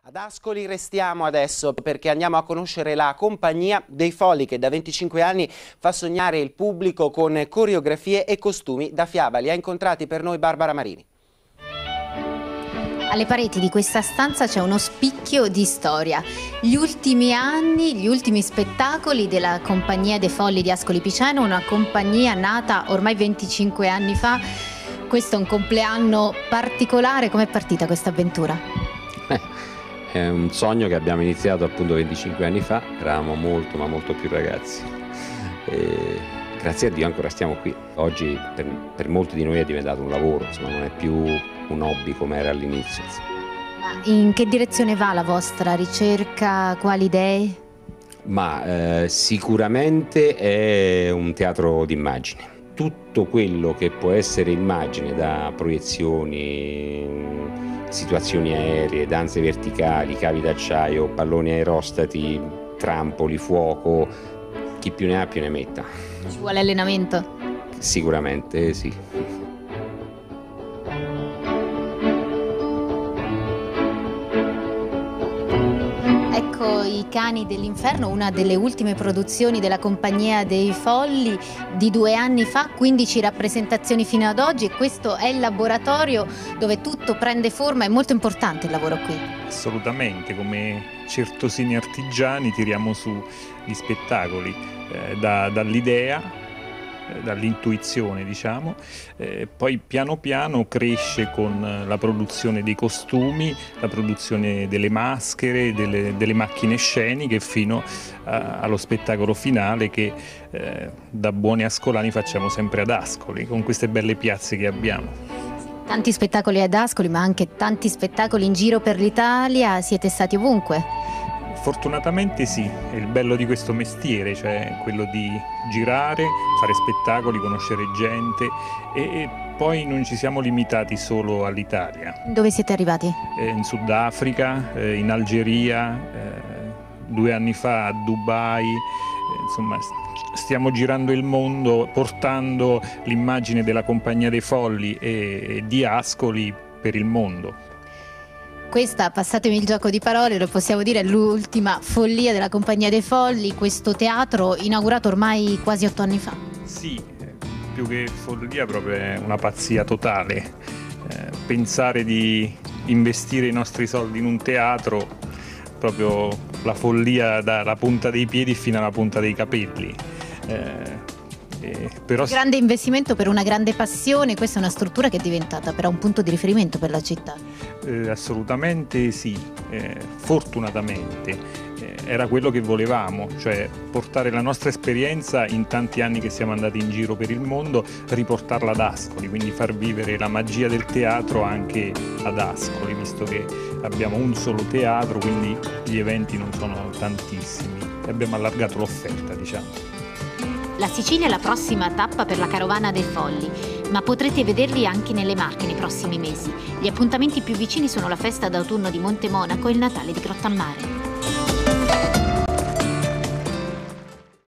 Ad Ascoli restiamo adesso perché andiamo a conoscere la Compagnia dei Folli che da 25 anni fa sognare il pubblico con coreografie e costumi da fiaba. Li ha incontrati per noi Barbara Marini. Alle pareti di questa stanza c'è uno spicchio di storia. Gli ultimi anni, gli ultimi spettacoli della Compagnia dei Folli di Ascoli Piceno, una compagnia nata ormai 25 anni fa. Questo è un compleanno particolare. Com'è partita questa avventura? È un sogno che abbiamo iniziato appunto 25 anni fa, eravamo molto ma molto più ragazzi. E grazie a Dio ancora stiamo qui. Oggi per molti di noi è diventato un lavoro, insomma, non è più un hobby come era all'inizio. Ma in che direzione va la vostra ricerca? Quali idee? Ma sicuramente è un teatro d'immagine. Tutto quello che può essere immagine, da proiezioni, situazioni aeree, danze verticali, cavi d'acciaio, palloni aerostati, trampoli, fuoco, chi più ne ha più ne metta. Ci vuole allenamento? Sicuramente sì. Ecco I Cani dell'Inferno, una delle ultime produzioni della Compagnia dei Folli di 2 anni fa, 15 rappresentazioni fino ad oggi, e questo è il laboratorio dove tutto prende forma. È molto importante il lavoro qui. Assolutamente, come certosini artigiani tiriamo su gli spettacoli dall'idea, dall'intuizione, diciamo, poi piano piano cresce con la produzione dei costumi, la produzione delle maschere, delle macchine sceniche, fino allo spettacolo finale che da buoni ascolani facciamo sempre ad Ascoli, con queste belle piazze che abbiamo. Tanti spettacoli ad Ascoli, ma anche tanti spettacoli in giro per l'Italia. Siete stati ovunque? Fortunatamente sì, è il bello di questo mestiere, cioè quello di girare, fare spettacoli, conoscere gente, e poi non ci siamo limitati solo all'Italia. Dove siete arrivati? In Sudafrica, in Algeria, 2 anni fa a Dubai, insomma stiamo girando il mondo portando l'immagine della Compagnia dei Folli e di Ascoli per il mondo. Questa, passatemi il gioco di parole, lo possiamo dire, è l'ultima follia della Compagnia dei Folli, questo teatro inaugurato ormai quasi 8 anni fa. Sì, più che follia proprio è una pazzia totale. Pensare di investire i nostri soldi in un teatro, proprio la follia dalla punta dei piedi fino alla punta dei capelli. Però... Grande investimento per una grande passione. Questa è una struttura che è diventata però un punto di riferimento per la città. Assolutamente sì, fortunatamente era quello che volevamo, cioè portare la nostra esperienza in tanti anni che siamo andati in giro per il mondo, riportarla ad Ascoli, quindi far vivere la magia del teatro anche ad Ascoli, visto che abbiamo un solo teatro, quindi gli eventi non sono tantissimi e abbiamo allargato l'offerta, diciamo. La Sicilia è la prossima tappa per la Carovana dei Folli, ma potrete vederli anche nelle Marche nei prossimi mesi. Gli appuntamenti più vicini sono la festa d'autunno di Monte Monaco e il Natale di Grottammare.